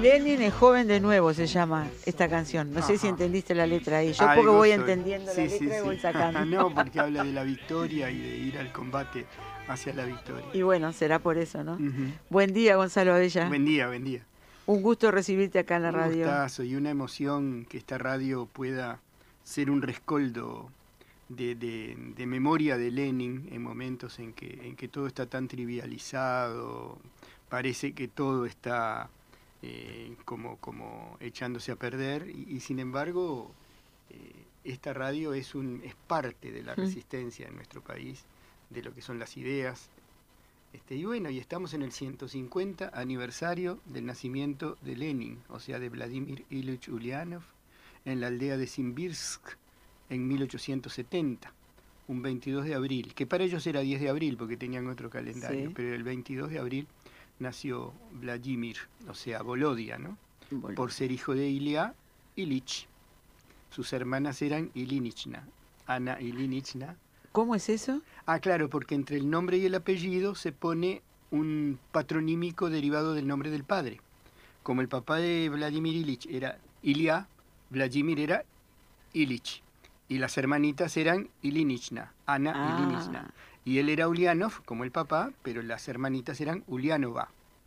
Lenin es joven de nuevo, se llama esta canción. No sé si entendiste la letra ahí. Yo porque voy entendiendo la letra y voy sacando. No, porque habla de la victoria y de ir al combate hacia la victoria. Y bueno, será por eso, ¿no? Buen día, Gonzalo Abella. Buen día, buen día. Un gusto recibirte acá en la radio. Un gustazo y una emoción que esta radio pueda ser un rescoldo de memoria de Lenin en momentos en que todo está tan trivializado, parece que todo está como echándose a perder y sin embargo esta radio es parte de la resistencia en nuestro país, de lo que son las ideas. Y bueno, y estamos en el 150 aniversario del nacimiento de Lenin, o sea, de Vladimir Ilich Ulyanov, en la aldea de Simbirsk, en 1870, un 22 de abril, que para ellos era 10 de abril porque tenían otro calendario, pero el 22 de abril nació Vladimir, o sea, Volodia, ¿no? Por ser hijo de Ilya Ilich. Sus hermanas eran Ilinichna, Ana Ilinichna. ¿Cómo es eso? Ah, claro, porque entre el nombre y el apellido se pone un patronímico derivado del nombre del padre. Como el papá de Vladimir Ilich era Ilya, Vladimir era Ilich. Y las hermanitas eran Ilinichna, Ana Ilinichna. Y él era Ulyanov, como el papá, pero las hermanitas eran Ulyanova.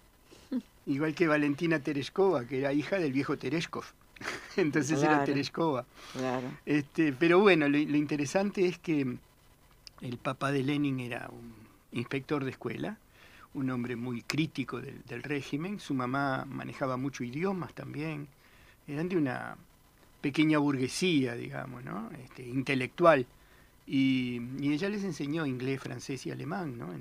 Igual que Valentina Tereshkova, que era hija del viejo Tereshkov. Entonces era Tereshkova. Claro. Pero bueno, lo interesante es que el papá de Lenin era un inspector de escuela, un hombre muy crítico del régimen. Su mamá manejaba mucho idiomas también. Eran de una pequeña burguesía, digamos, ¿no? Intelectual. Y ella les enseñó inglés, francés y alemán, ¿no?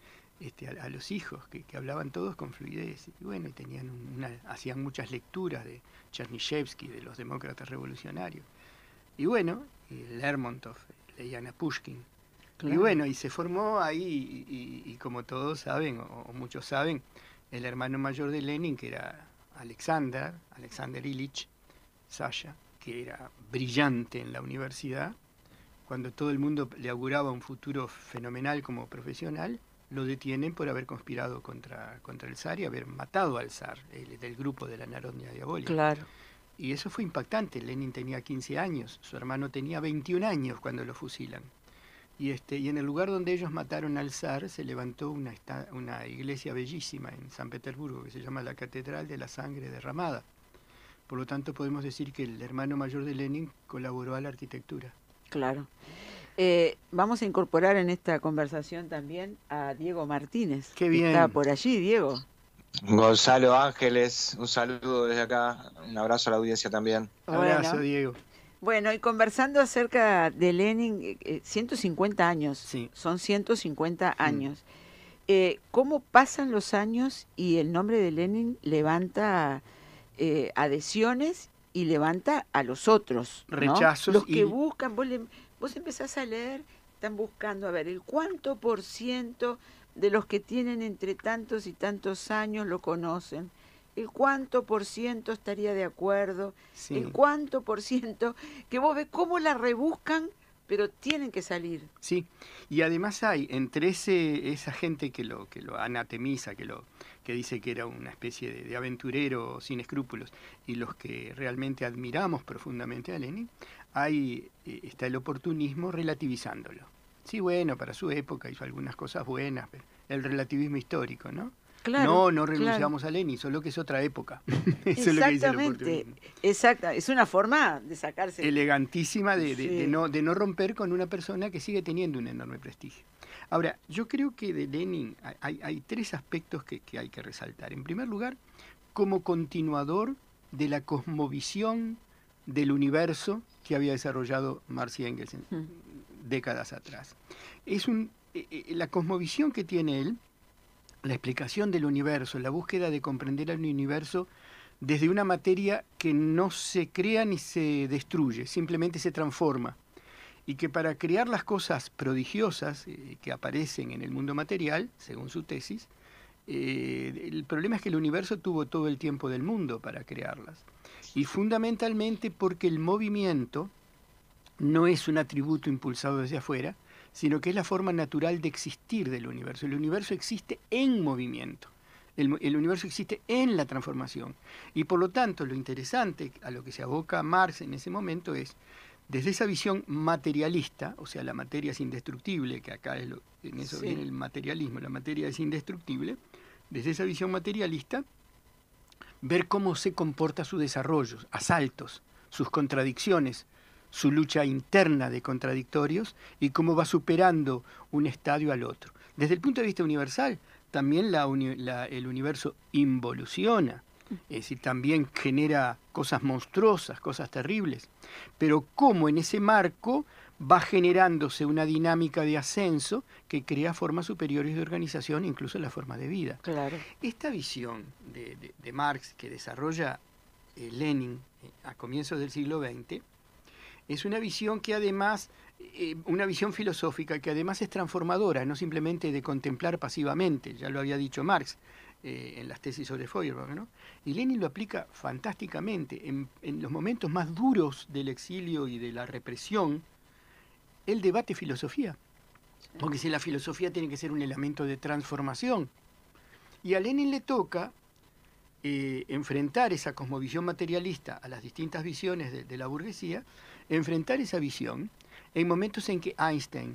A los hijos, que hablaban todos con fluidez. Y bueno, tenían hacían muchas lecturas de Chernyshevsky, de los demócratas revolucionarios. Y bueno, Lermontov, leían a Pushkin. Claro. Y bueno, y se formó ahí, y como todos saben, o muchos saben, el hermano mayor de Lenin, que era Alexander Ilich, Sasha, que era brillante en la universidad. Cuando todo el mundo le auguraba un futuro fenomenal como profesional, lo detienen por haber conspirado contra el zar y haber matado al zar, del grupo de la Narodnia Diabólica. Claro. Y eso fue impactante. Lenin tenía 15 años, su hermano tenía 21 años cuando lo fusilan. Y en el lugar donde ellos mataron al zar se levantó una iglesia bellísima en San Petersburgo que se llama la Catedral de la Sangre Derramada. Por lo tanto, podemos decir que el hermano mayor de Lenin colaboró a la arquitectura. Claro. Vamos a incorporar en esta conversación también a Diego Martínez. Qué bien. Está por allí, Diego. Gonzalo Ángeles, un saludo desde acá, un abrazo a la audiencia también. Abrazo, Diego. Bueno, y conversando acerca de Lenin, 150 años, sí. Son 150 años. ¿Cómo pasan los años y el nombre de Lenin levanta adhesiones y levanta a los otros, ¿no? Rechazos. Los que buscan, vos empezás a leer, están buscando, a ver, el cuánto por ciento de los que tienen entre tantos y tantos años lo conocen. El cuánto por ciento estaría de acuerdo, sí. El cuánto por ciento, que vos ves cómo la rebuscan, pero tienen que salir. Sí, y además hay entre esa gente que lo anatemiza, que dice que era una especie de aventurero sin escrúpulos, y los que realmente admiramos profundamente a Lenin, está el oportunismo relativizándolo. Sí, bueno, para su época hizo algunas cosas buenas, pero el relativismo histórico, ¿no? Claro, no renunciamos a Lenin, solo que es otra época. Eso exactamente, es lo que dice el oportunismo. Exacto, es una forma de sacarse. Elegantísima de no romper con una persona que sigue teniendo un enorme prestigio. Ahora, yo creo que de Lenin hay tres aspectos que hay que resaltar. En primer lugar, como continuador de la cosmovisión del universo que había desarrollado Marx y Engels décadas atrás. La cosmovisión que tiene él, la explicación del universo, la búsqueda de comprender al universo desde una materia que no se crea ni se destruye, simplemente se transforma. Y que para crear las cosas prodigiosas que aparecen en el mundo material, según su tesis, el problema es que el universo tuvo todo el tiempo del mundo para crearlas. Y fundamentalmente porque el movimiento no es un atributo impulsado desde afuera, sino que es la forma natural de existir del universo. El universo existe en movimiento. El universo existe en la transformación. Y por lo tanto, lo interesante a lo que se aboca Marx en ese momento es, desde esa visión materialista, o sea, la materia es indestructible, que acá en eso viene el materialismo, la materia es indestructible, desde esa visión materialista, ver cómo se comporta su desarrollo, a saltos, sus contradicciones, su lucha interna de contradictorios y cómo va superando un estadio al otro. Desde el punto de vista universal, también el universo involuciona, es decir, también genera cosas monstruosas, cosas terribles, pero cómo en ese marco va generándose una dinámica de ascenso que crea formas superiores de organización, incluso la forma de vida. Claro. Esta visión de Marx que desarrolla Lenin a comienzos del siglo XX es una visión que además, una visión filosófica que además es transformadora, no simplemente de contemplar pasivamente, ya lo había dicho Marx en las tesis sobre Feuerbach, ¿no? Y Lenin lo aplica fantásticamente. En los momentos más duros del exilio y de la represión, él debate filosofía, porque si la filosofía tiene que ser un elemento de transformación. Y a Lenin le toca enfrentar esa cosmovisión materialista a las distintas visiones de la burguesía, enfrentar esa visión en momentos en que Einstein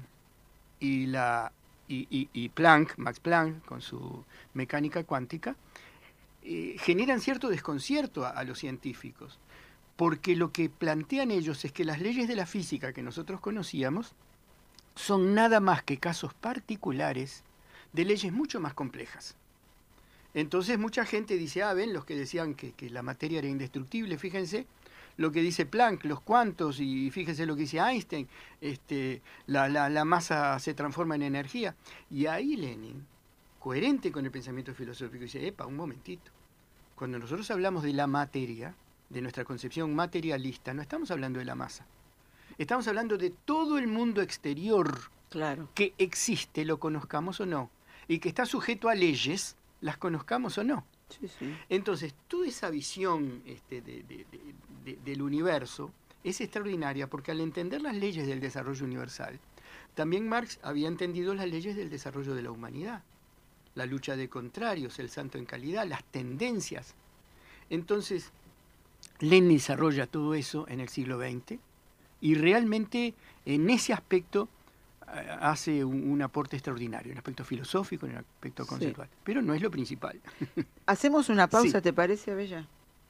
y Planck, Max Planck, con su mecánica cuántica, generan cierto desconcierto a los científicos, porque lo que plantean ellos es que las leyes de la física que nosotros conocíamos son nada más que casos particulares de leyes mucho más complejas. Entonces mucha gente dice, ven, los que decían que la materia era indestructible, fíjense lo que dice Planck, los cuantos, y fíjense lo que dice Einstein, la masa se transforma en energía. Y ahí Lenin, coherente con el pensamiento filosófico, dice, un momentito, cuando nosotros hablamos de la materia, de nuestra concepción materialista, no estamos hablando de la masa, estamos hablando de todo el mundo exterior que existe, lo conozcamos o no, y que está sujeto a leyes, las conozcamos o no. Sí, sí. Entonces, toda esa visión del universo es extraordinaria porque al entender las leyes del desarrollo universal, también Marx había entendido las leyes del desarrollo de la humanidad, la lucha de contrarios, el salto en calidad, las tendencias. Entonces, Lenin desarrolla todo eso en el siglo XX y realmente en ese aspecto hace un aporte extraordinario, un aspecto filosófico, un aspecto conceptual, pero no es lo principal. Hacemos una pausa, ¿te parece, Abella?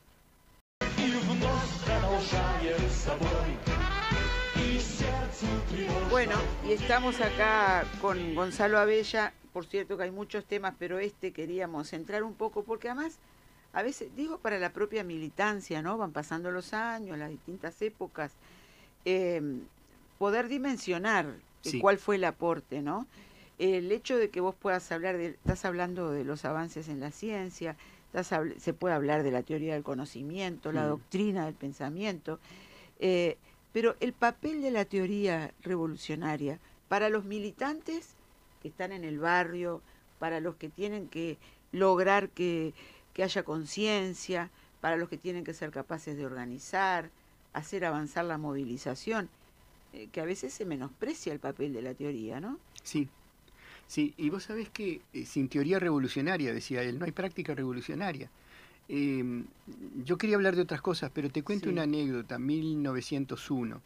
Bueno, y estamos acá con Gonzalo Abella. Por cierto que hay muchos temas, pero queríamos centrar un poco, porque además, a veces, digo, para la propia militancia, ¿no? Van pasando los años, las distintas épocas, poder dimensionar cuál fue el aporte, ¿no? El hecho de que vos puedas hablar, estás hablando de los avances en la ciencia, se puede hablar de la teoría del conocimiento, la doctrina del pensamiento, pero el papel de la teoría revolucionaria para los militantes que están en el barrio, para los que tienen que lograr que haya conciencia, para los que tienen que ser capaces de organizar, hacer avanzar la movilización, que a veces se menosprecia el papel de la teoría, ¿no? Sí, sí, y vos sabés que sin teoría revolucionaria, decía él, no hay práctica revolucionaria. Yo quería hablar de otras cosas, pero te cuento una anécdota. 1901,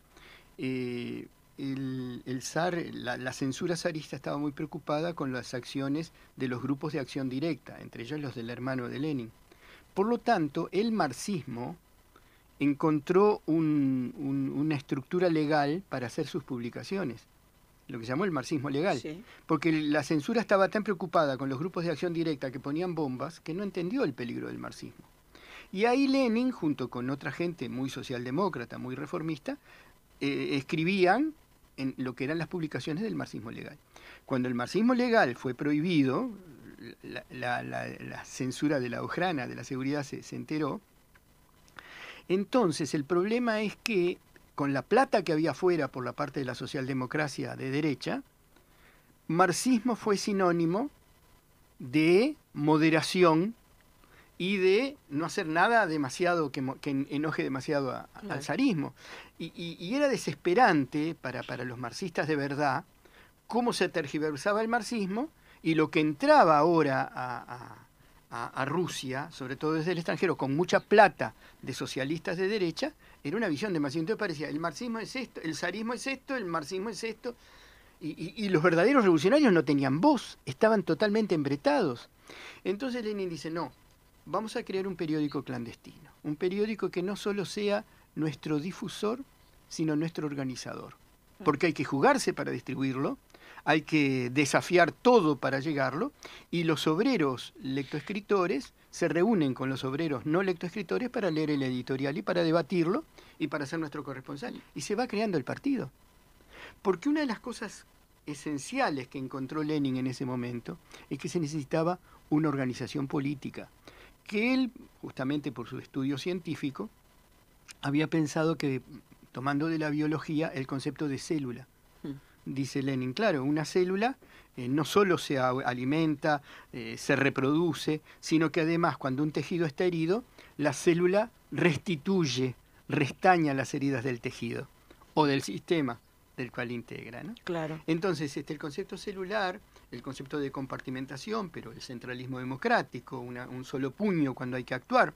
el zar, la censura zarista estaba muy preocupada con las acciones de los grupos de acción directa, entre ellos los del hermano de Lenin. Por lo tanto, el marxismo encontró una estructura legal para hacer sus publicaciones, lo que se llamó el marxismo legal, porque la censura estaba tan preocupada con los grupos de acción directa que ponían bombas que no entendió el peligro del marxismo. Y ahí Lenin, junto con otra gente muy socialdemócrata, muy reformista, escribían en lo que eran las publicaciones del marxismo legal. Cuando el marxismo legal fue prohibido, la censura de la Ojrana, de la seguridad, se enteró. Entonces el problema es que con la plata que había afuera por la parte de la socialdemocracia de derecha, marxismo fue sinónimo de moderación y de no hacer nada demasiado que enoje demasiado al zarismo. Y era desesperante para los marxistas de verdad cómo se tergiversaba el marxismo y lo que entraba ahora a Rusia, sobre todo desde el extranjero, con mucha plata de socialistas de derecha, era una visión demasiado. Entonces parecía, el marxismo es esto, el zarismo es esto, el marxismo es esto, y los verdaderos revolucionarios no tenían voz, estaban totalmente embretados. Entonces Lenin dice, no, vamos a crear un periódico clandestino, un periódico que no solo sea nuestro difusor, sino nuestro organizador, porque hay que jugarse para distribuirlo, hay que desafiar todo para llegarlo, y los obreros lectoescritores se reúnen con los obreros no lectoescritores para leer el editorial y para debatirlo y para ser nuestro corresponsal. Y se va creando el partido. Porque una de las cosas esenciales que encontró Lenin en ese momento es que se necesitaba una organización política, que él, justamente por su estudio científico, había pensado que, tomando de la biología, el concepto de célula. Dice Lenin, claro, una célula no solo se alimenta, se reproduce, sino que además cuando un tejido está herido, la célula restituye, restaña las heridas del tejido o del sistema del cual integra, ¿no? Claro. Entonces, el concepto celular, el concepto de compartimentación, pero el centralismo democrático, un solo puño cuando hay que actuar,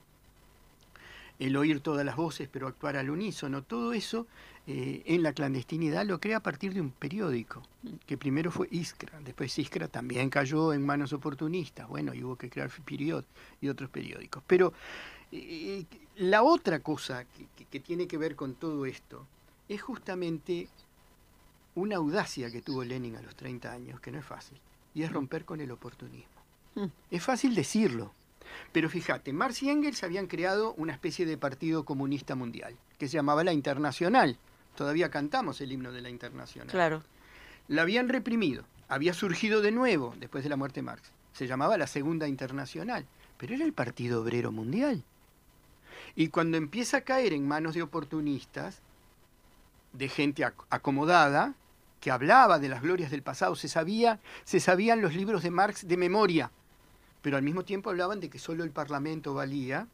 el oír todas las voces pero actuar al unísono, todo eso en la clandestinidad lo crea a partir de un periódico, que primero fue Iskra, después Iskra también cayó en manos oportunistas, bueno, y hubo que crear Period y otros periódicos. Pero la otra cosa que tiene que ver con todo esto es justamente una audacia que tuvo Lenin a los 30 años, que no es fácil, y es romper con el oportunismo. Es fácil decirlo, pero fíjate, Marx y Engels habían creado una especie de partido comunista mundial, que se llamaba la Internacional. Todavía cantamos el himno de la Internacional. Claro. La habían reprimido, había surgido de nuevo después de la muerte de Marx. Se llamaba la Segunda Internacional, pero era el Partido Obrero Mundial. Y cuando empieza a caer en manos de oportunistas, de gente acomodada, que hablaba de las glorias del pasado, se sabían los libros de Marx de memoria, pero al mismo tiempo hablaban de que solo el Parlamento valía.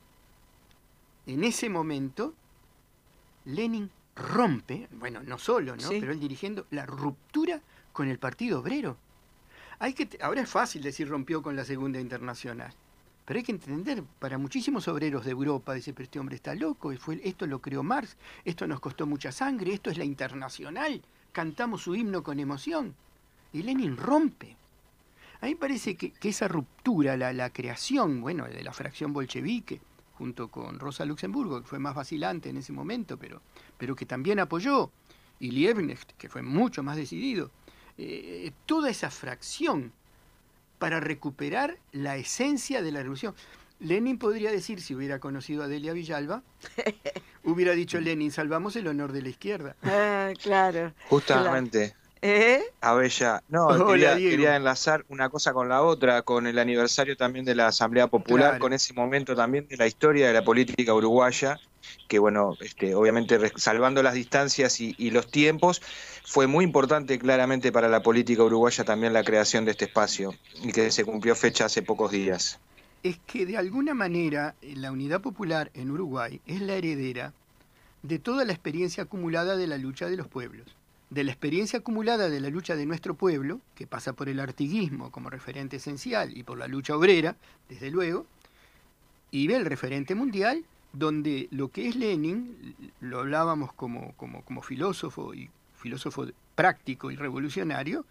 En ese momento, Lenin rompe, bueno, no solo, ¿no? Sí. Pero él dirigiendo la ruptura con el Partido Obrero. Ahora es fácil decir rompió con la Segunda Internacional, pero hay que entender, para muchísimos obreros de Europa, dice, pero este hombre está loco, esto lo creó Marx, esto nos costó mucha sangre, esto es la Internacional, cantamos su himno con emoción. Y Lenin rompe. A mí me parece que esa ruptura, la creación, bueno, de la fracción bolchevique, junto con Rosa Luxemburgo, que fue más vacilante en ese momento, pero que también apoyó, y Liebknecht, que fue mucho más decidido, toda esa fracción para recuperar la esencia de la revolución. Lenin podría decir, si hubiera conocido a Delia Villalba, hubiera dicho Lenin, salvamos el honor de la izquierda. Ah, claro. Justamente. Abella, no, Hola, quería enlazar una cosa con la otra, con el aniversario también de la Asamblea Popular, Claro. con ese momento también de la historia de la política uruguaya, que bueno, obviamente salvando las distancias y los tiempos, fue muy importante claramente para la política uruguaya también la creación de este espacio, y que se cumplió fecha hace pocos días. Es que de alguna manera la Unidad Popular en Uruguay es la heredera de toda la experiencia acumulada de la lucha de los pueblos. De la experiencia acumulada de la lucha de nuestro pueblo, que pasa por el artiguismo como referente esencial y por la lucha obrera, desde luego, y ve el referente mundial, donde lo que es Lenin, lo hablábamos como filósofo y filósofo práctico y revolucionario,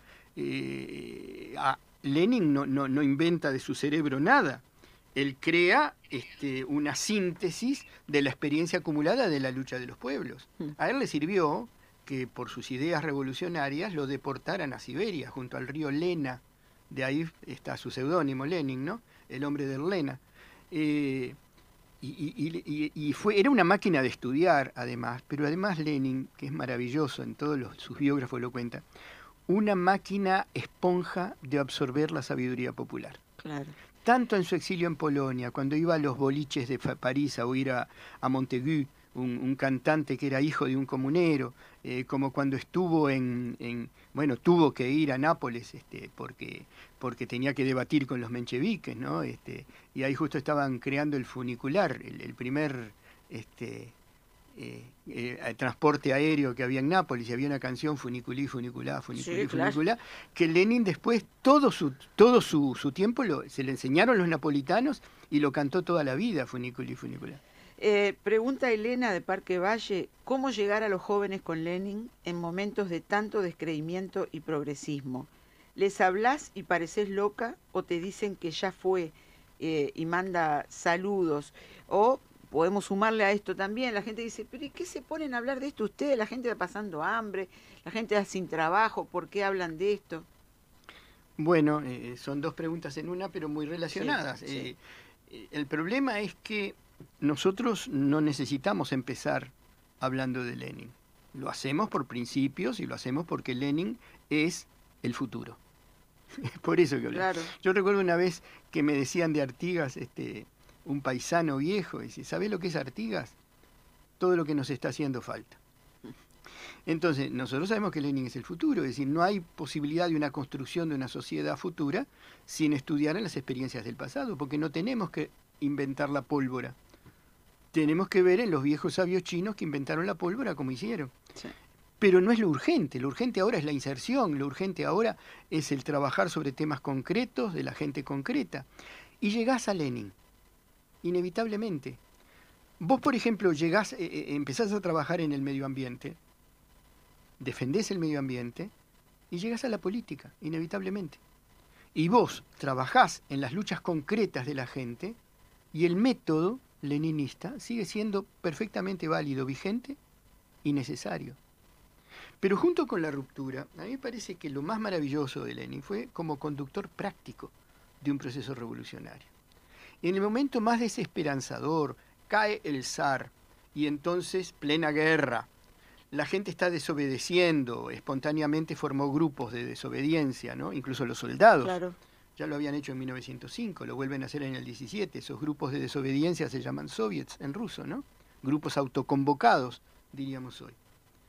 Lenin no inventa de su cerebro nada. Él crea una síntesis de la experiencia acumulada de la lucha de los pueblos. A él le sirvió que por sus ideas revolucionarias lo deportaran a Siberia, junto al río Lena. De ahí está su seudónimo, Lenin, ¿no? El hombre del Lena. Era una máquina de estudiar, además, pero además Lenin, que es maravilloso, en todos sus biógrafos lo cuenta, una máquina esponja de absorber la sabiduría popular. Claro. Tanto en su exilio en Polonia, cuando iba a los boliches de París a oír a Montaigu, un cantante que era hijo de un comunero, como cuando estuvo bueno, tuvo que ir a Nápoles porque tenía que debatir con los mencheviques, ¿no? Y ahí justo estaban creando el funicular, el primer transporte aéreo que había en Nápoles, y había una canción Funiculí, Funiculá, Funiculí, Sí, claro. Funiculá, que Lenin después todo su tiempo se le enseñaron los napolitanos y lo cantó toda la vida, Funiculí, Funiculá. Pregunta Elena de Parque Valle, ¿cómo llegar a los jóvenes con Lenin en momentos de tanto descreimiento y progresismo? ¿Les hablas y pareces loca o te dicen que ya fue y manda saludos? O podemos sumarle a esto también, la gente dice, pero ¿y qué se ponen a hablar de esto ustedes? La gente está pasando hambre, la gente está sin trabajo, ¿por qué hablan de esto? Bueno, son dos preguntas en una, pero muy relacionadas. Sí. El problema es que nosotros no necesitamos empezar hablando de Lenin. Lo hacemos por principios y lo hacemos porque Lenin es el futuro. Es por eso que hablamos. Claro. Yo recuerdo una vez que me decían de Artigas, un paisano viejo, y dice, ¿sabés lo que es Artigas? Todo lo que nos está haciendo falta. Entonces, nosotros sabemos que Lenin es el futuro, es decir, no hay posibilidad de una construcción de una sociedad futura sin estudiar en las experiencias del pasado, porque no tenemos que inventar la pólvora. Tenemos que ver en los viejos sabios chinos que inventaron la pólvora como hicieron. Sí. Pero no es lo urgente ahora es la inserción, lo urgente ahora es el trabajar sobre temas concretos de la gente concreta. Y llegás a Lenin, inevitablemente. Vos, por ejemplo, empezás a trabajar en el medio ambiente, defendés el medio ambiente y llegás a la política, inevitablemente. Y vos trabajás en las luchas concretas de la gente y el método leninista sigue siendo perfectamente válido, vigente y necesario. Pero junto con la ruptura, a mí me parece que lo más maravilloso de Lenin fue como conductor práctico de un proceso revolucionario. En el momento más desesperanzador, cae el zar y entonces plena guerra. La gente está desobedeciendo, espontáneamente formó grupos de desobediencia, ¿no? Incluso los soldados. Claro. Ya lo habían hecho en 1905, lo vuelven a hacer en el 17. Esos grupos de desobediencia se llaman soviets en ruso, ¿no? Grupos autoconvocados, diríamos hoy.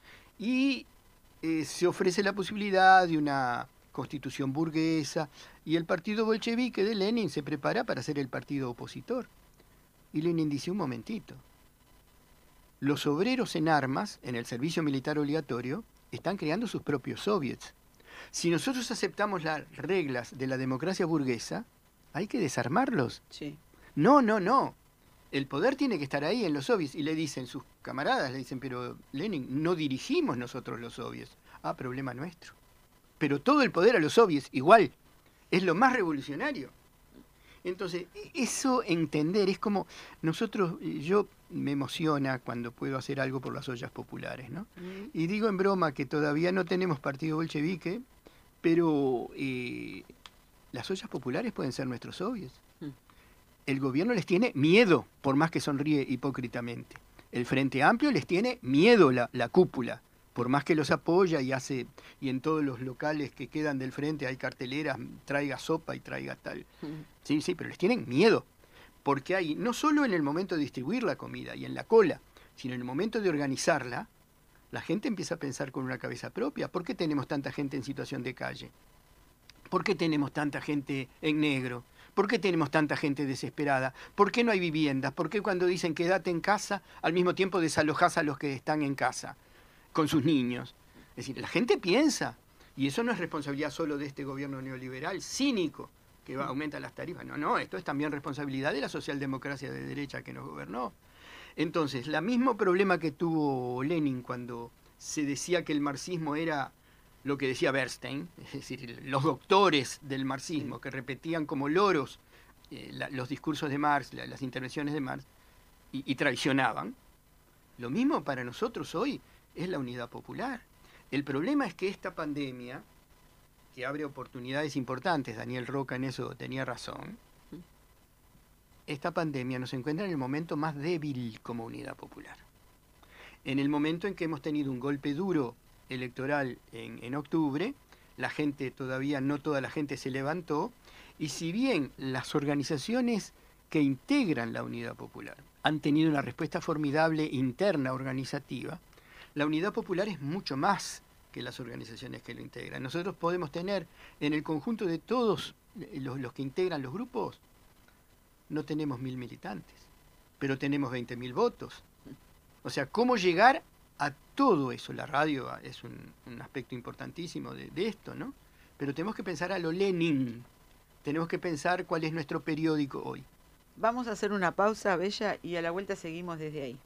Y se ofrece la posibilidad de una constitución burguesa y el partido bolchevique de Lenin se prepara para ser el partido opositor. Y Lenin dice, un momentito, los obreros en armas, en el servicio militar obligatorio, están creando sus propios soviets. Si nosotros aceptamos las reglas de la democracia burguesa, hay que desarmarlos. Sí. No, no, no. El poder tiene que estar ahí en los soviets. Y le dicen sus camaradas, le dicen, pero Lenin, no dirigimos nosotros los soviets. Ah, problema nuestro. Pero todo el poder a los soviets, igual, es lo más revolucionario. Entonces, eso entender es como nosotros, yo me emociona cuando puedo hacer algo por las ollas populares, ¿no? Y digo en broma que todavía no tenemos partido bolchevique, pero las ollas populares pueden ser nuestros soviets. El gobierno les tiene miedo, por más que sonríe hipócritamente. El Frente Amplio les tiene miedo la cúpula, por más que los apoya y hace, y en todos los locales que quedan del frente hay carteleras, traiga sopa y traiga tal. Sí, sí, pero les tienen miedo, porque hay, no solo en el momento de distribuir la comida y en la cola, sino en el momento de organizarla, la gente empieza a pensar con una cabeza propia. ¿Por qué tenemos tanta gente en situación de calle? ¿Por qué tenemos tanta gente en negro? ¿Por qué tenemos tanta gente desesperada? ¿Por qué no hay viviendas? ¿Por qué cuando dicen quédate en casa, al mismo tiempo desalojás a los que están en casa con sus niños? Es decir, la gente piensa, y eso no es responsabilidad solo de este gobierno neoliberal, cínico, que aumenta las tarifas. No, no, esto es también responsabilidad de la socialdemocracia de derecha que nos gobernó. Entonces, el mismo problema que tuvo Lenin cuando se decía que el marxismo era lo que decía Bernstein, es decir, los doctores del marxismo que repetían como loros los discursos de Marx, las intervenciones de Marx, y traicionaban. Lo mismo para nosotros hoy es la unidad popular. El problema es que esta pandemia, que abre oportunidades importantes, Daniel Roca en eso tenía razón, esta pandemia nos encuentra en el momento más débil como unidad popular. En el momento en que hemos tenido un golpe duro electoral en octubre, la gente todavía, no toda la gente se levantó, y si bien las organizaciones que integran la unidad popular han tenido una respuesta formidable interna organizativa, la unidad popular es mucho más que las organizaciones que lo integran. Nosotros podemos tener en el conjunto de todos los que integran los grupos, no tenemos 1000 militantes, pero tenemos 20.000 votos. O sea, cómo llegar a todo eso. La radio es un aspecto importantísimo de esto, ¿no? Pero tenemos que pensar a lo Lenin. Tenemos que pensar cuál es nuestro periódico hoy. Vamos a hacer una pausa, Bella, y a la vuelta seguimos desde ahí.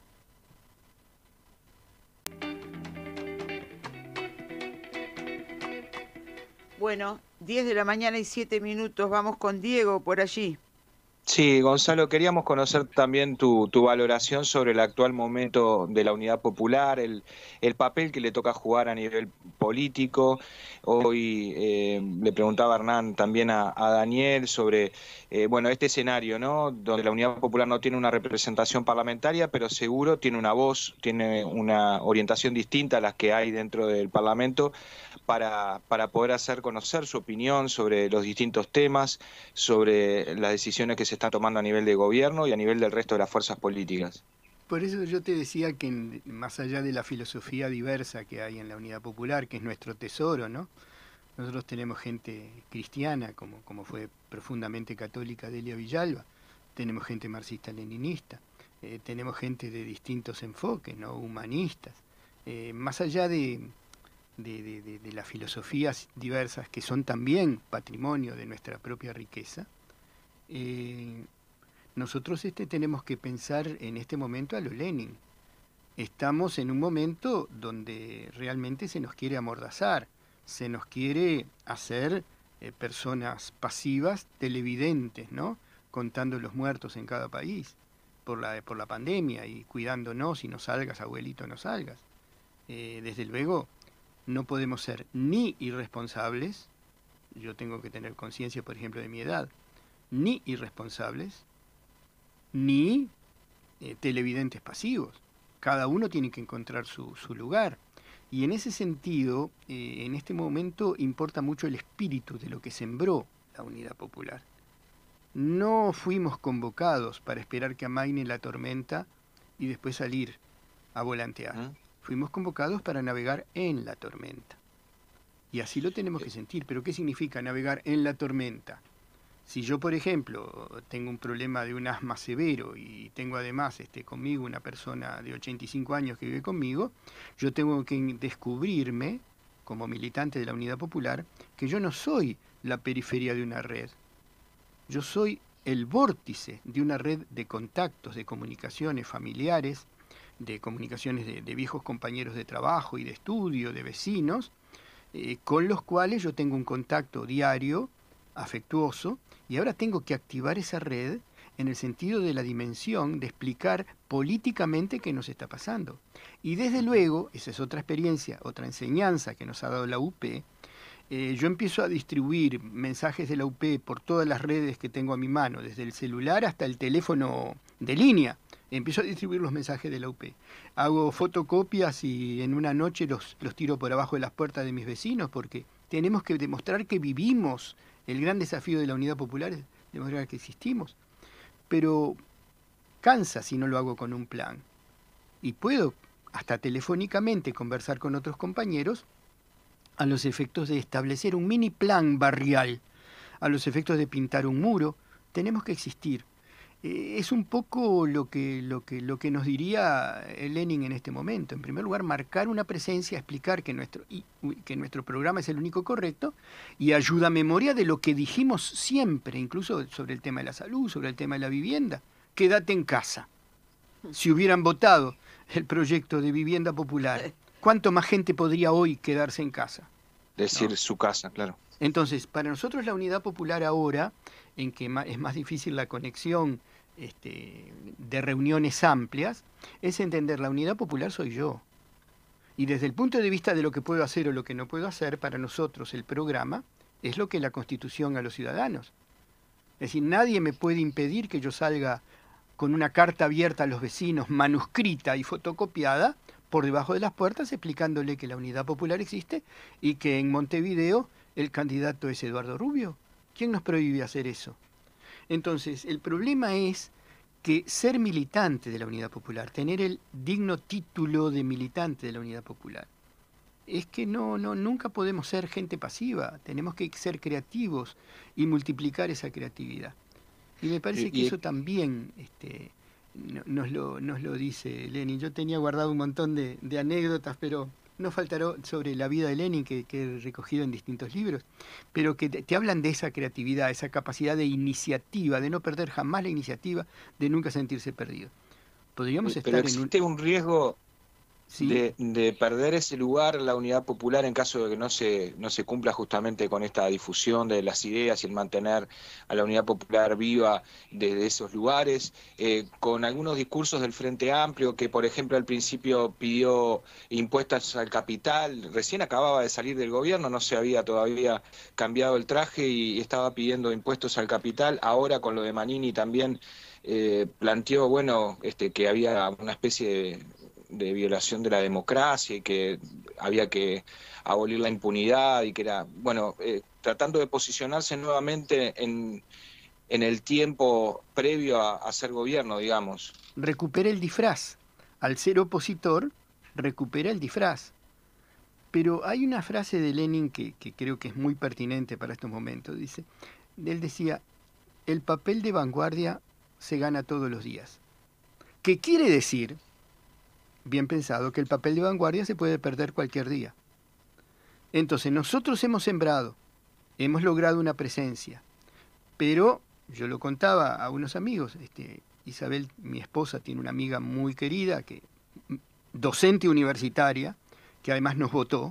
Bueno, 10 de la mañana y 7 minutos. Vamos con Diego por allí. Sí, Gonzalo, queríamos conocer también tu valoración sobre el actual momento de la Unidad Popular, el papel que le toca jugar a nivel político. Hoy le preguntaba Hernán también a Daniel sobre bueno, este escenario, ¿no? Donde la Unidad Popular no tiene una representación parlamentaria, pero seguro tiene una voz, tiene una orientación distinta a las que hay dentro del Parlamento para poder hacer conocer su opinión sobre los distintos temas, sobre las decisiones que se están tomando a nivel de gobierno y a nivel del resto de las fuerzas políticas. Por eso yo te decía que más allá de la filosofía diversa que hay en la Unidad Popular, que es nuestro tesoro, ¿no? Nosotros tenemos gente cristiana, como fue profundamente católica Delia Villalba, tenemos gente marxista-leninista, tenemos gente de distintos enfoques, ¿no? Humanistas. Más allá de las filosofías diversas que son también patrimonio de nuestra propia riqueza, nosotros tenemos que pensar en este momento a lo Lenin. Estamos en un momento donde realmente se nos quiere amordazar, se nos quiere hacer personas pasivas, televidentes, ¿no? Contando los muertos en cada país por la pandemia y cuidándonos y no salgas, abuelito, no salgas. Desde luego, no podemos ser ni irresponsables, yo tengo que tener conciencia, por ejemplo, de mi edad, ni irresponsables, ni televidentes pasivos. Cada uno tiene que encontrar su lugar. Y en ese sentido, en este momento importa mucho el espíritu de lo que sembró la Unidad Popular. No fuimos convocados para esperar que amaine la tormenta y después salir a volantear. Fuimos convocados para navegar en la tormenta. Y así lo tenemos que sentir. ¿Pero qué significa navegar en la tormenta? Si yo, por ejemplo, tengo un problema de un asma severo y tengo además conmigo una persona de 85 años que vive conmigo, yo tengo que descubrirme, como militante de la Unidad Popular, que yo no soy la periferia de una red. Yo soy el vórtice de una red de contactos, de comunicaciones familiares, de comunicaciones de viejos compañeros de trabajo y de estudio, de vecinos, con los cuales yo tengo un contacto diario, afectuoso, y ahora tengo que activar esa red en el sentido de la dimensión de explicar políticamente qué nos está pasando. Y desde luego, esa es otra experiencia, otra enseñanza que nos ha dado la UP, yo empiezo a distribuir mensajes de la UP por todas las redes que tengo a mi mano, desde el celular hasta el teléfono de línea. Empiezo a distribuir los mensajes de la UP. Hago fotocopias y en una noche los tiro por abajo de las puertas de mis vecinos porque tenemos que demostrar que vivimos. El gran desafío de la Unidad Popular es demostrar que existimos. Pero cansa si no lo hago con un plan. Y puedo hasta telefónicamente conversar con otros compañeros a los efectos de establecer un mini plan barrial, a los efectos de pintar un muro. Tenemos que existir. Es un poco lo que nos diría Lenin en este momento. En primer lugar, marcar una presencia, explicar que nuestro programa es el único correcto y ayuda a memoria de lo que dijimos siempre, incluso sobre el tema de la salud, sobre el tema de la vivienda. Quédate en casa. Si hubieran votado el proyecto de vivienda popular, ¿cuánto más gente podría hoy quedarse en casa? Decir ¿No? su casa, claro. Entonces, para nosotros la Unidad Popular ahora, en que es más difícil la conexión de reuniones amplias, es entender la Unidad Popular soy yo. Y desde el punto de vista de lo que puedo hacer o lo que no puedo hacer, para nosotros el programa es lo que la Constitución a los ciudadanos. Es decir, nadie me puede impedir que yo salga con una carta abierta a los vecinos, manuscrita y fotocopiada, por debajo de las puertas, explicándole que la Unidad Popular existe y que en Montevideo el candidato es Eduardo Rubio. ¿Quién nos prohíbe hacer eso? Entonces, el problema es que ser militante de la Unidad Popular, tener el digno título de militante de la Unidad Popular, es que nunca podemos ser gente pasiva, tenemos que ser creativos y multiplicar esa creatividad. Y me parece que eso también nos lo dice Lenin. Yo tenía guardado un montón de anécdotas, pero no faltará sobre la vida de Lenin, que he recogido en distintos libros, pero que te hablan de esa creatividad, esa capacidad de iniciativa, de no perder jamás la iniciativa, de nunca sentirse perdido. Podríamos Pero estar en existe un riesgo ¿Sí? de perder ese lugar, la unidad popular, en caso de que no se cumpla justamente con esta difusión de las ideas y el mantener a la unidad popular viva desde esos lugares, con algunos discursos del Frente Amplio, que por ejemplo al principio pidió impuestos al capital, recién acababa de salir del gobierno, no se había todavía cambiado el traje y estaba pidiendo impuestos al capital, ahora con lo de Manini también planteó, bueno, que había una especie de violación de la democracia y que había que abolir la impunidad y que era, bueno, tratando de posicionarse nuevamente en el tiempo previo a ser gobierno, digamos. Recupera el disfraz. Al ser opositor, recupera el disfraz. Pero hay una frase de Lenin que creo que es muy pertinente para estos momentos. Él decía, el papel de vanguardia se gana todos los días. ¿Qué quiere decir? Bien pensado, que el papel de vanguardia se puede perder cualquier día. Entonces, nosotros hemos sembrado, hemos logrado una presencia, pero yo lo contaba a unos amigos, Isabel, mi esposa, tiene una amiga muy querida, docente universitaria, que además nos votó,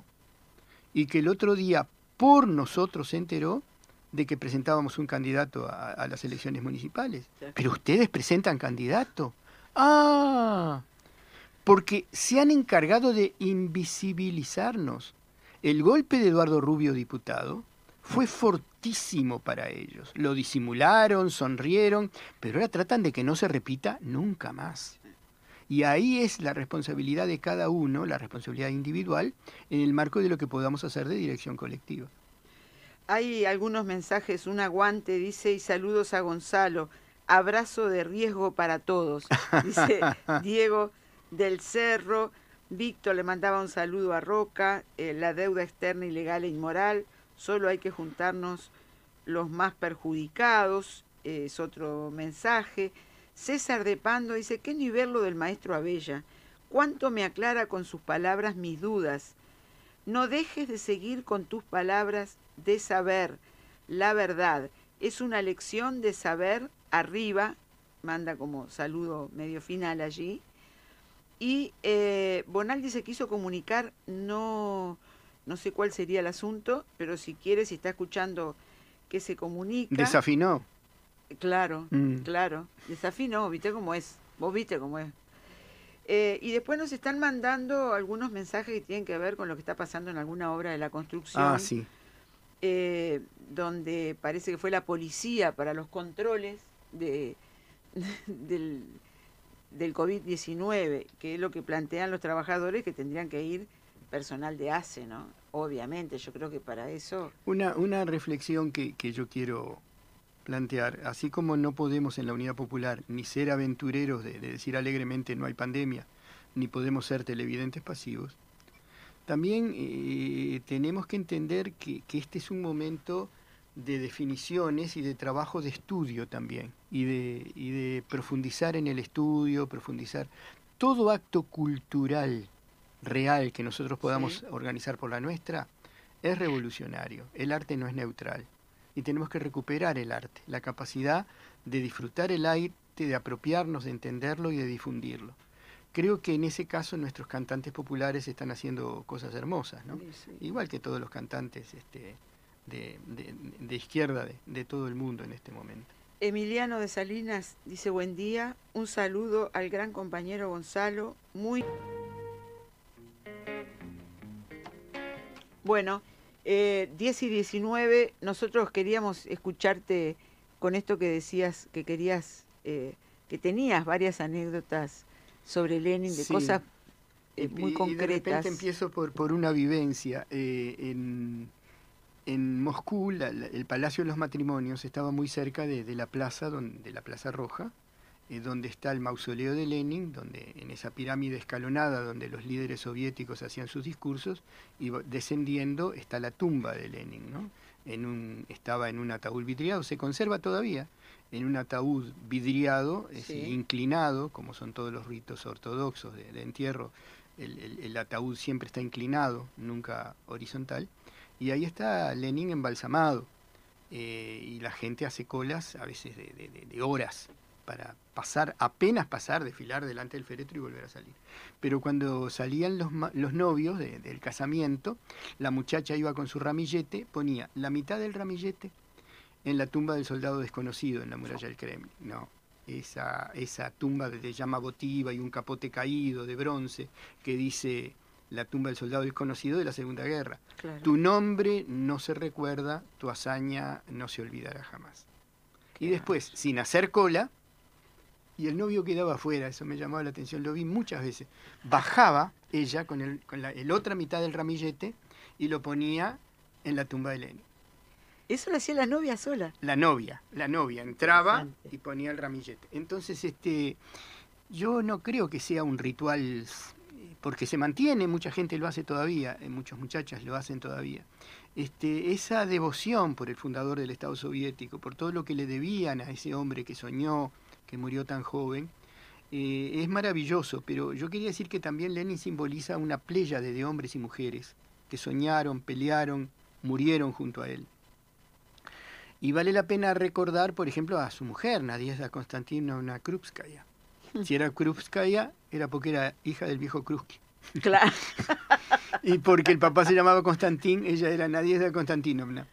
y que el otro día por nosotros se enteró de que presentábamos un candidato a las elecciones municipales. Pero ustedes presentan candidato. ¡Ah! Porque se han encargado de invisibilizarnos. El golpe de Eduardo Rubio, diputado, fue fortísimo para ellos. Lo disimularon, sonrieron, pero ahora tratan de que no se repita nunca más. Y ahí es la responsabilidad de cada uno, la responsabilidad individual, en el marco de lo que podamos hacer de dirección colectiva. Hay algunos mensajes, un aguante, dice, y saludos a Gonzalo. Abrazo de riesgo para todos, dice Diego del Cerro. Víctor le mandaba un saludo a Roca. La deuda externa ilegal e inmoral, solo hay que juntarnos los más perjudicados, es otro mensaje. César de Pando dice, qué nivel lo del maestro Abella, cuánto me aclara con sus palabras mis dudas. No dejes de seguir con tus palabras de saber la verdad, es una lección de saber arriba, manda como saludo medio final allí. Y Bonaldi se quiso comunicar, no sé cuál sería el asunto, pero si quiere, si está escuchando que se comunica. Desafinó. Claro, claro, desafinó, viste cómo es, vos viste cómo es. Y después nos están mandando algunos mensajes que tienen que ver con lo que está pasando en alguna obra de la construcción. Ah, sí. Donde parece que fue la policía para los controles del COVID-19, que es lo que plantean los trabajadores, que tendrían que ir personal de ACE, ¿no? Obviamente, yo creo que para eso... Una reflexión que yo quiero plantear, así como no podemos en la Unidad Popular ni ser aventureros de decir alegremente no hay pandemia, ni podemos ser televidentes pasivos, también tenemos que entender que este es un momento de definiciones y de trabajo de estudio también, y de profundizar en el estudio, profundizar. Todo acto cultural real que nosotros podamos organizar por la nuestra es revolucionario. El arte no es neutral. Y tenemos que recuperar el arte, la capacidad de disfrutar el arte, de apropiarnos, de entenderlo y de difundirlo. Creo que en ese caso nuestros cantantes populares están haciendo cosas hermosas, ¿no? Sí. Igual que todos los cantantes de izquierda de todo el mundo en este momento. Emiliano de Salinas dice, buen día, un saludo al gran compañero Gonzalo, muy... Bueno, 10 y 19, nosotros queríamos escucharte con esto que decías, que querías, que tenías varias anécdotas sobre Lenin, de cosas muy concretas. Y de repente empiezo por una vivencia. En Moscú, el Palacio de los Matrimonios estaba muy cerca de la plaza, de la Plaza Roja, donde está el mausoleo de Lenin, donde en esa pirámide escalonada donde los líderes soviéticos hacían sus discursos, y descendiendo está la tumba de Lenin, ¿no? Estaba en un ataúd vidriado, se conserva todavía, en un ataúd vidriado, Sí. inclinado, como son todos los ritos ortodoxos de entierro. El ataúd siempre está inclinado, nunca horizontal, y ahí está Lenin embalsamado, y la gente hace colas a veces de horas para apenas pasar, desfilar delante del féretro y volver a salir. Pero cuando salían los novios del casamiento, la muchacha iba con su ramillete, ponía la mitad del ramillete en la tumba del soldado desconocido en la muralla del Kremlin. No, esa tumba se llama votiva y un capote caído de bronce que dice la tumba del soldado desconocido de la Segunda Guerra. Claro. Tu nombre no se recuerda, tu hazaña no se olvidará jamás. Y después, sin hacer cola, y el novio quedaba afuera, eso me llamaba la atención, lo vi muchas veces, bajaba ella con la otra mitad del ramillete y lo ponía en la tumba de Lenin. Eso lo hacía la novia sola. La novia entraba Interesante. y ponía el ramillete. Entonces, yo no creo que sea un ritual, porque se mantiene, mucha gente lo hace todavía, muchas muchachas lo hacen todavía. Esa devoción por el fundador del Estado soviético, por todo lo que le debían a ese hombre que soñó, que murió tan joven, es maravilloso, pero yo quería decir que también Lenin simboliza una pléyade de hombres y mujeres que soñaron, pelearon, murieron junto a él. Y vale la pena recordar, por ejemplo, a su mujer, Nadezhda Konstantinovna Krupskaya. Si era Krupskaya, era porque era hija del viejo Krusky. Claro. Y porque el papá se llamaba Konstantin, ella era Nadezhda Konstantinovna.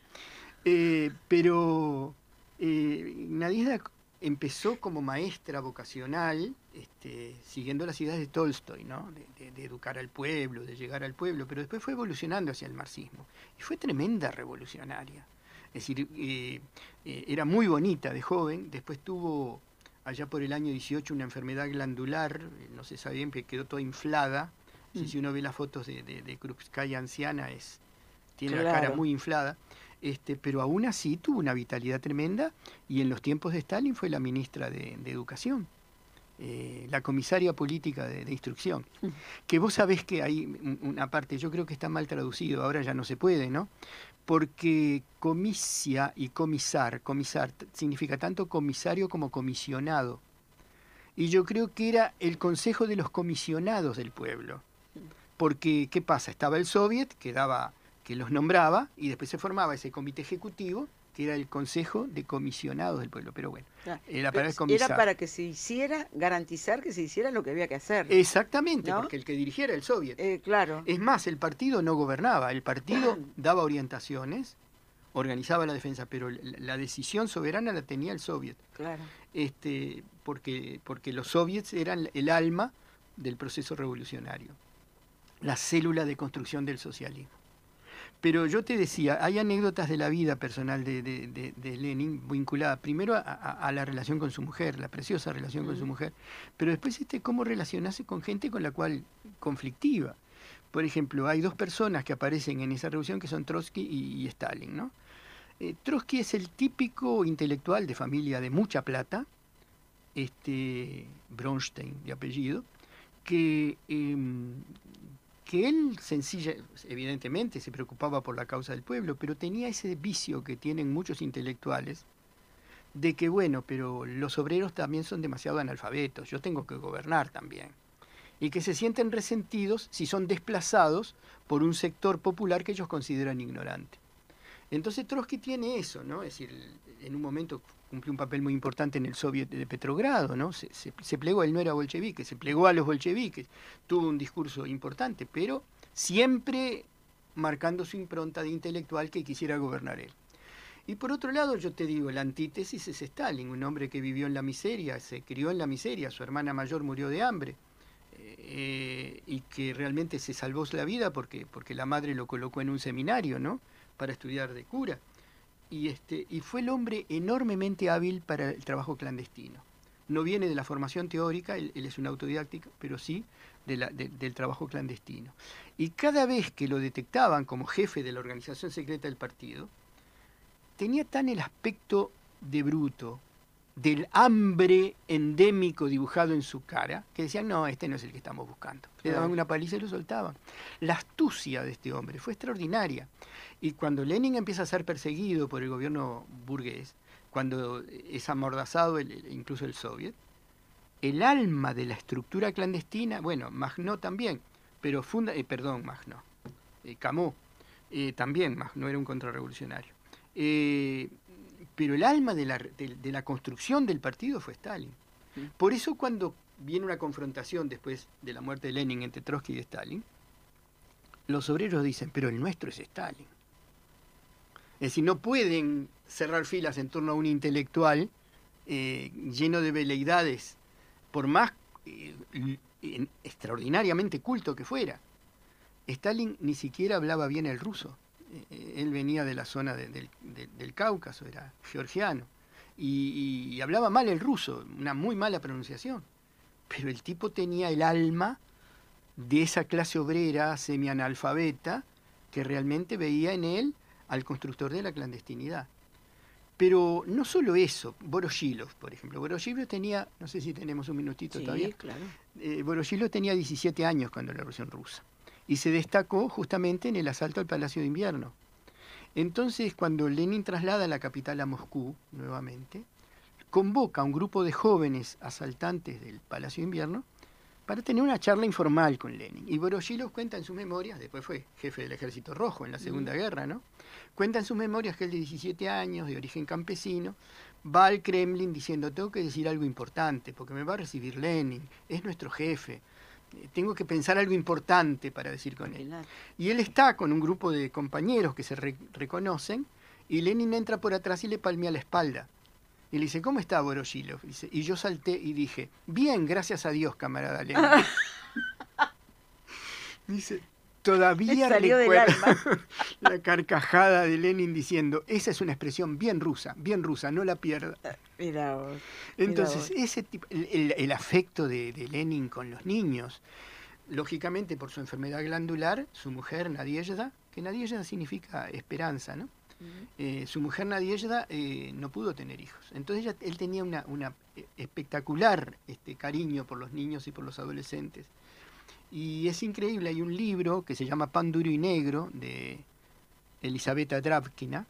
Pero Nadezhda empezó como maestra vocacional, siguiendo las ideas de Tolstoy, ¿no? De educar al pueblo, de llegar al pueblo, pero después fue evolucionando hacia el marxismo. Y fue tremenda revolucionaria. Es decir, era muy bonita de joven, después tuvo allá por el año 18 una enfermedad glandular, no se sabe bien, que quedó toda inflada. Si uno ve las fotos de Krupskaya anciana, tiene la cara muy inflada, pero aún así tuvo una vitalidad tremenda, y en los tiempos de Stalin fue la ministra de Educación, la comisaria política de instrucción. Que vos sabés que hay una parte, yo creo que está mal traducido, ahora ya no se puede, ¿no? Porque comisia y comisar significa tanto comisario como comisionado. Y yo creo que era el consejo de los comisionados del pueblo. Porque, ¿qué pasa? Estaba el soviet que los nombraba, y después se formaba ese comité ejecutivo, que era el consejo de comisionados del pueblo. Pero bueno, la palabra es comisar. Era para que se hiciera, garantizar que se hiciera lo que había que hacer. Exactamente, ¿no? Porque el que dirigiera era el soviet. Claro. Es más, el partido no gobernaba, el partido daba orientaciones, organizaba la defensa, pero la decisión soberana la tenía el soviet. Claro. Porque los soviets eran el alma del proceso revolucionario, la célula de construcción del socialismo. Pero yo te decía, hay anécdotas de la vida personal de Lenin vinculada primero a la relación con su mujer, la preciosa relación con su mujer, pero después cómo relacionarse con gente con la cual conflictiva. Por ejemplo, hay dos personas que aparecen en esa revolución que son Trotsky y Stalin, ¿no? Trotsky es el típico intelectual de familia de mucha plata, Bronstein de apellido, que él evidentemente se preocupaba por la causa del pueblo, pero tenía ese vicio que tienen muchos intelectuales, de que bueno, pero los obreros también son demasiado analfabetos, yo tengo que gobernar también. Y que se sienten resentidos si son desplazados por un sector popular que ellos consideran ignorante. Entonces Trotsky tiene eso, ¿no? Es decir, en un momento cumplió un papel muy importante en el Soviet de Petrogrado, ¿no? Se plegó, él no era bolchevique, se plegó a los bolcheviques, tuvo un discurso importante, pero siempre marcando su impronta de intelectual que quisiera gobernar él. Y por otro lado, yo te digo, la antítesis es Stalin, un hombre que vivió en la miseria, se crió en la miseria, su hermana mayor murió de hambre, y que realmente se salvó la vida porque la madre lo colocó en un seminario, ¿no? Para estudiar de cura. Y fue el hombre enormemente hábil para el trabajo clandestino. No viene de la formación teórica, él es un autodidacta, pero sí del trabajo clandestino. Y cada vez que lo detectaban como jefe de la organización secreta del partido, tenía tan el aspecto de bruto, del hambre endémico dibujado en su cara, que decían, no, este no es el que estamos buscando. Le daban una paliza y lo soltaban. La astucia de este hombre fue extraordinaria. Y cuando Lenin empieza a ser perseguido por el gobierno burgués, cuando es amordazado incluso el Soviet, el alma de la estructura clandestina, bueno, Maginot también, pero Camus también, Maginot era un contrarrevolucionario. Pero el alma de la construcción del partido fue Stalin. Por eso cuando viene una confrontación después de la muerte de Lenin entre Trotsky y Stalin, los obreros dicen, pero el nuestro es Stalin. Es decir, no pueden cerrar filas en torno a un intelectual lleno de veleidades, por más extraordinariamente culto que fuera. Stalin ni siquiera hablaba bien el ruso. Él venía de la zona del Cáucaso, era georgiano, y hablaba mal el ruso, una muy mala pronunciación. Pero el tipo tenía el alma de esa clase obrera semianalfabeta que realmente veía en él al constructor de la clandestinidad. Pero no solo eso, Voroshilov, por ejemplo. Voroshilov tenía, no sé si tenemos un minutito todavía. Sí, claro. Voroshilov tenía 17 años cuando la Revolución Rusa. Y se destacó justamente en el asalto al Palacio de Invierno. Entonces, cuando Lenin traslada la capital a Moscú, nuevamente, convoca a un grupo de jóvenes asaltantes del Palacio de Invierno para tener una charla informal con Lenin. Y Voroshilov cuenta en sus memorias, después fue jefe del Ejército Rojo en la Segunda Guerra, ¿no? Cuenta en sus memorias que él de 17 años, de origen campesino, va al Kremlin diciendo, tengo que decir algo importante, porque me va a recibir Lenin, es nuestro jefe. Tengo que pensar algo importante para decir con él. Y él está con un grupo de compañeros que se reconocen, y Lenin entra por atrás y le palmea la espalda. Y le dice, ¿cómo está Voroshilov? Dice, y yo salté y dije, bien, gracias a Dios, camarada Lenin. Dice, todavía recuerdo la carcajada de Lenin diciendo, esa es una expresión bien rusa, no la pierda. Mira vos. Entonces, ese tipo, el afecto de Lenin con los niños, lógicamente por su enfermedad glandular, su mujer Nadiezhda, que Nadiezhda significa esperanza, ¿no? Su mujer Nadiezhda no pudo tener hijos. Entonces él tenía una espectacular cariño por los niños y por los adolescentes. Y es increíble, hay un libro que se llama Pan duro y negro, de Elisaveta Dravkina,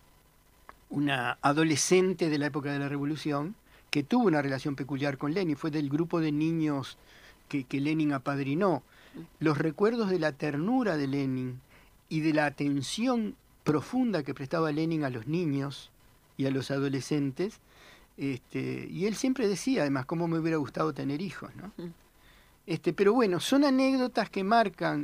una adolescente de la época de la Revolución, que tuvo una relación peculiar con Lenin, fue del grupo de niños que Lenin apadrinó. Los recuerdos de la ternura de Lenin y de la atención profunda que prestaba Lenin a los niños y a los adolescentes, y él siempre decía, además, cómo me hubiera gustado tener hijos, ¿no? Pero bueno, son anécdotas que marcan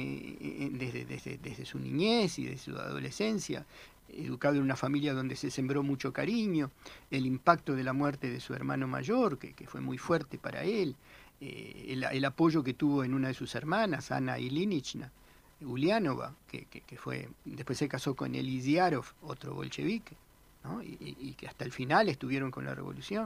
desde su niñez y desde su adolescencia, educado en una familia donde se sembró mucho cariño, el impacto de la muerte de su hermano mayor, que fue muy fuerte para él, el apoyo que tuvo en una de sus hermanas, Ana Ilinichna Ulianova, que después se casó con Elis Diarov, otro bolchevique, ¿no? y que hasta el final estuvieron con la revolución.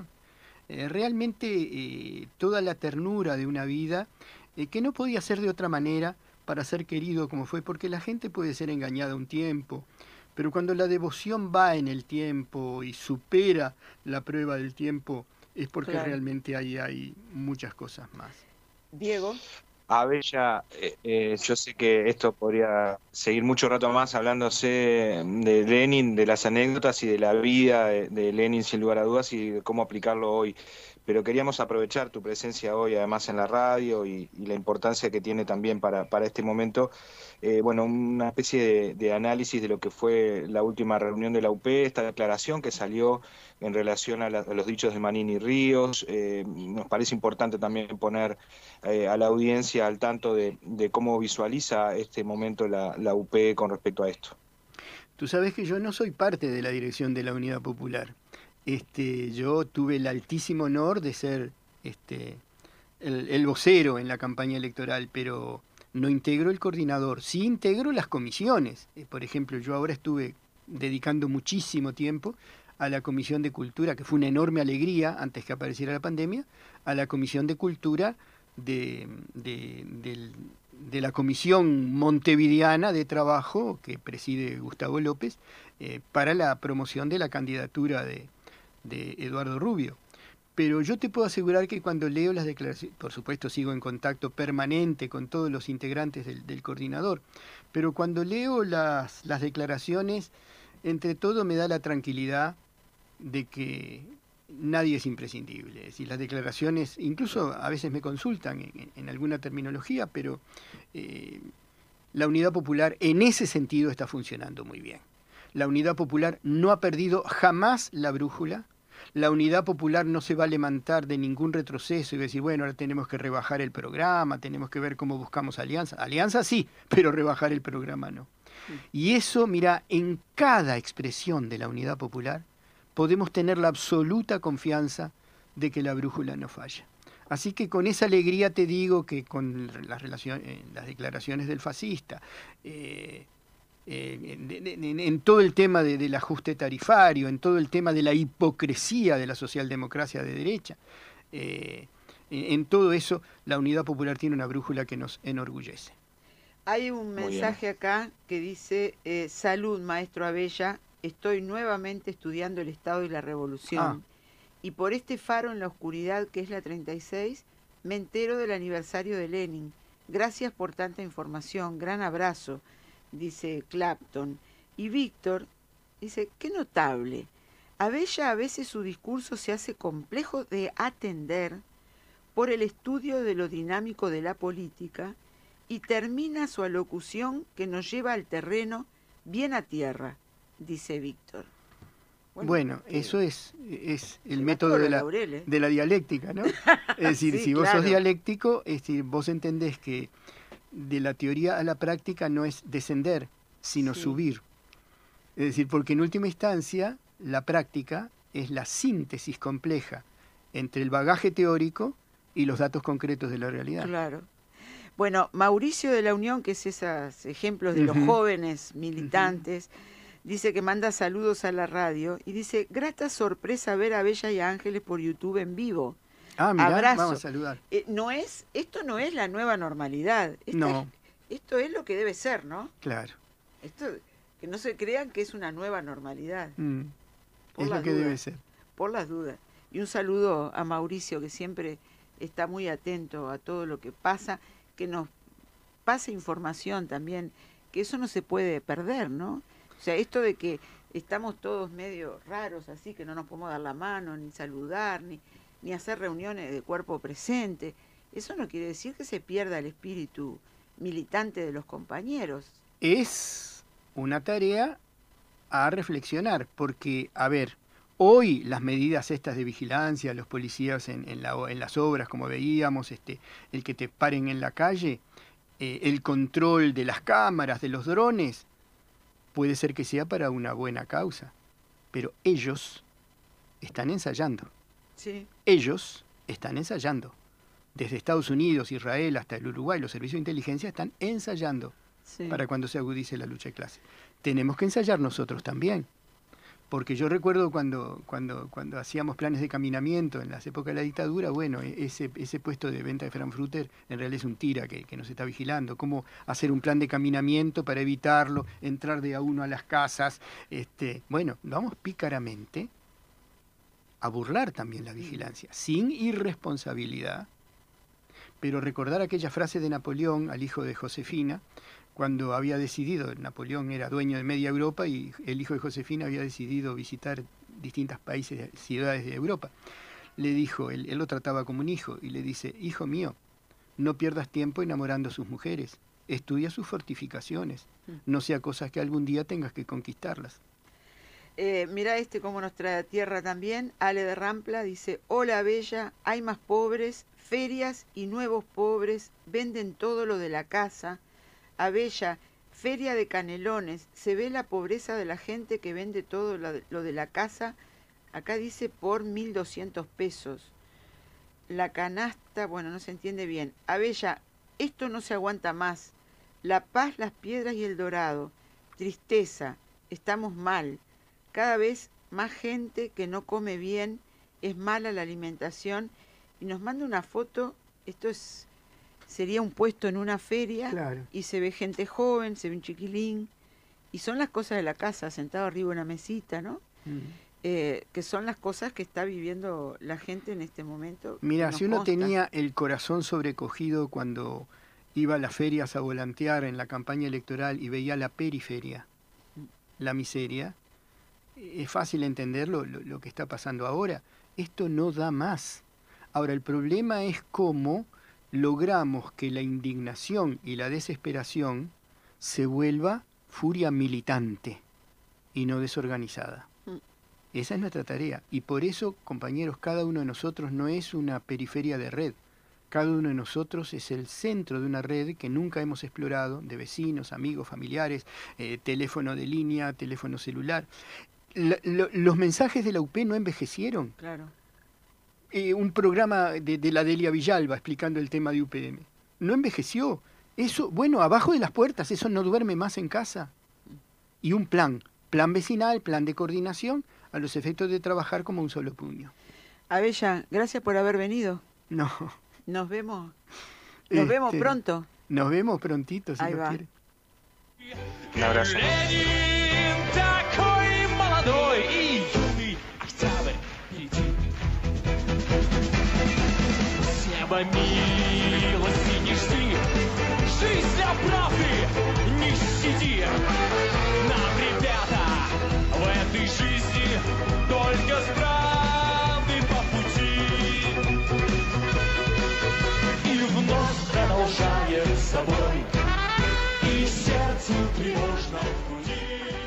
Realmente toda la ternura de una vida que no podía ser de otra manera para ser querido como fue, porque la gente puede ser engañada un tiempo, pero cuando la devoción va en el tiempo y supera la prueba del tiempo, es porque realmente ahí hay muchas cosas más. Diego. Bella, yo sé que esto podría seguir mucho rato más hablándose de Lenin, de las anécdotas y de la vida de Lenin sin lugar a dudas y de cómo aplicarlo hoy, pero queríamos aprovechar tu presencia hoy además en la radio y la importancia que tiene también para este momento, bueno, una especie de análisis de lo que fue la última reunión de la UP, esta declaración que salió en relación a los dichos de Manini y Ríos. Nos parece importante también poner a la audiencia al tanto de cómo visualiza este momento la UP con respecto a esto. Tú sabes que yo no soy parte de la dirección de la Unidad Popular. Yo tuve el altísimo honor de ser el vocero en la campaña electoral, pero no integro el coordinador, sí integro las comisiones. Por ejemplo, yo ahora estuve dedicando muchísimo tiempo a la Comisión de Cultura, que fue una enorme alegría antes que apareciera la pandemia, a la Comisión de Cultura de la Comisión Montevideana de Trabajo, que preside Gustavo López, para la promoción de la candidatura de de Eduardo Rubio. Pero yo te puedo asegurar que cuando leo las declaraciones, por supuesto sigo en contacto permanente con todos los integrantes del coordinador, pero cuando leo las declaraciones, entre todo me da la tranquilidad de que nadie es imprescindible. Es decir, las declaraciones, incluso a veces me consultan en alguna terminología, pero la Unidad Popular en ese sentido está funcionando muy bien. La Unidad Popular no ha perdido jamás la brújula. La Unidad Popular no se va a levantar de ningún retroceso y decir, bueno, ahora tenemos que rebajar el programa, tenemos que ver cómo buscamos alianza. Alianza sí, pero rebajar el programa no. Y eso, mira, en cada expresión de la Unidad Popular podemos tener la absoluta confianza de que la brújula no falla. Así que con esa alegría te digo que con las declaraciones del fascista, en todo el tema del ajuste tarifario, en todo el tema de la hipocresía de la socialdemocracia de derecha, en todo eso la Unidad Popular tiene una brújula que nos enorgullece. Hay un mensaje acá que dice, salud, maestro Abella, estoy nuevamente estudiando el Estado y la Revolución, y por este faro en la oscuridad que es la 36, me entero del aniversario de Lenin. Gracias por tanta información, gran abrazo, dice Clapton. Y Víctor dice, qué notable. Abella a veces su discurso se hace complejo de atender por el estudio de lo dinámico de la política y termina su alocución que nos lleva al terreno bien a tierra, dice Víctor. Bueno, eso es el método de la dialéctica, ¿no? Es decir, sí, si vos sos dialéctico, vos entendés que de la teoría a la práctica no es descender, sino subir. Es decir, porque en última instancia la práctica es la síntesis compleja entre el bagaje teórico y los datos concretos de la realidad. Claro. Bueno, Mauricio de la Unión, que es esos ejemplos de los jóvenes militantes, dice que manda saludos a la radio y dice, grata sorpresa ver a Abella y a Ángeles por YouTube en vivo. Mirá, abrazo. Vamos a saludar. Esto no es la nueva normalidad. Esto es lo que debe ser, ¿no? Claro. Esto, que no se crean que es una nueva normalidad. Es lo que debe ser. Por las dudas. Y un saludo a Mauricio, que siempre está muy atento a todo lo que pasa, que nos pasa información también, que eso no se puede perder, ¿no? O sea, esto de que estamos todos medio raros, así que no nos podemos dar la mano, ni saludar, ni hacer reuniones de cuerpo presente, eso no quiere decir que se pierda el espíritu militante de los compañeros. Es una tarea a reflexionar, porque, a ver, hoy las medidas estas de vigilancia, los policías en las obras, como veíamos, el que te paren en la calle, el control de las cámaras, de los drones, puede ser que sea para una buena causa, pero ellos están ensayando. Sí. Ellos están ensayando. Desde Estados Unidos, Israel, hasta el Uruguay, los servicios de inteligencia están ensayando para cuando se agudice la lucha de clase. Tenemos que ensayar nosotros también. Porque yo recuerdo cuando hacíamos planes de caminamiento en las épocas de la dictadura, bueno, ese puesto de venta de Frankfurter en realidad es un tira que nos está vigilando. Cómo hacer un plan de caminamiento para evitarlo, entrar de a uno a las casas. Bueno, vamos pícaramente a burlar también la vigilancia, sin irresponsabilidad, pero recordar aquella frase de Napoleón al hijo de Josefina, cuando había decidido, Napoleón era dueño de media Europa y el hijo de Josefina había decidido visitar distintos países, ciudades de Europa. Le dijo, él lo trataba como un hijo, y le dice, hijo mío, no pierdas tiempo enamorando a sus mujeres, estudia sus fortificaciones, no sea cosas que algún día tengas que conquistarlas. Mira cómo nos trae a tierra también. Ale de Rampla dice, hola Bella, hay más pobres, ferias y nuevos pobres, venden todo lo de la casa. Abella, feria de Canelones, se ve la pobreza de la gente que vende todo lo de la casa, acá dice por 1.200 pesos. La canasta, bueno, no se entiende bien. Abella, esto no se aguanta más. La Paz, Las Piedras y El Dorado. Tristeza, estamos mal. Cada vez más gente que no come bien, es mala la alimentación. Y nos manda una foto, sería un puesto en una feria, claro. Y se ve gente joven, se ve un chiquilín, y son las cosas de la casa, sentado arriba de una mesita, ¿no? que son las cosas que está viviendo la gente en este momento. Mira, si uno consta. tenía el corazón sobrecogido cuando iba a las ferias a volantear en la campaña electoral y veía la periferia, la miseria, es fácil entender lo que está pasando ahora. Esto no da más. Ahora, el problema es cómo logramos que la indignación y la desesperación se vuelva furia militante y no desorganizada. Esa es nuestra tarea. Y por eso, compañeros, cada uno de nosotros no es una periferia de red. Cada uno de nosotros es el centro de una red que nunca hemos explorado, de vecinos, amigos, familiares, teléfono de línea, teléfono celular. Los mensajes de la UP no envejecieron. Claro. Un programa de la Delia Villalba explicando el tema de UPM. No envejeció. Eso, bueno, abajo de las puertas, eso no duerme más en casa. Y un plan vecinal, plan de coordinación, a los efectos de trabajar como un solo puño. Abella, gracias por haber venido. No. Nos vemos. Nos vemos pronto. Nos vemos prontito, si Ahí Dios va. quiere. Un abrazo. Милости не жди, жизнь для правды не щади. Нам, ребята, в этой жизни только странный по пути. И вновь продолжаем с тобой, и сердцу тревожно в груди.